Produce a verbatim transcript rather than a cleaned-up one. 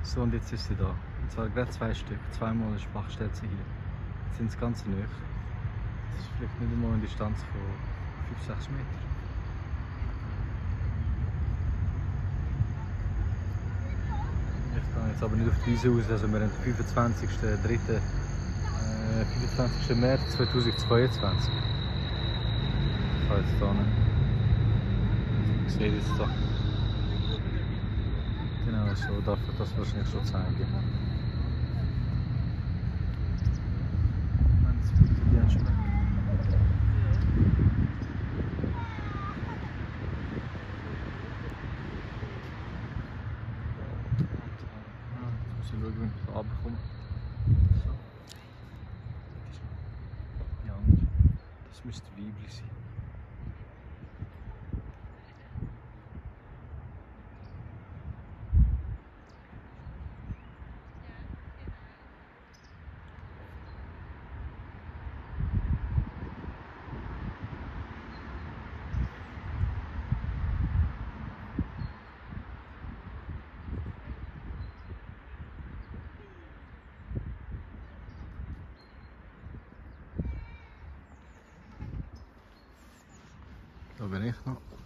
So, und jetzt ist sie da. Und zwar gerade zwei Stück. Zweimal ist Bach steht sie hier. Jetzt sind sie ganz nah. Das ist vielleicht nicht einmal eine Distanz von fünf sechs Meter. Ich gehe jetzt aber nicht auf die Wiese raus. Also wir haben den fünfundzwanzigsten dritten Äh, fünfundzwanzigsten März zweitausendzweiundzwanzig. Ich kann jetzt hier nicht. Ich sehe jetzt da. Genau, so darf ich das wahrscheinlich schon zeigen. Moment, jetzt fliegt die jetzt schon weg. Jetzt muss ich schauen, wie ich da runterkomme. So. Ja, das müsste weiblich sein. Da bin ich noch.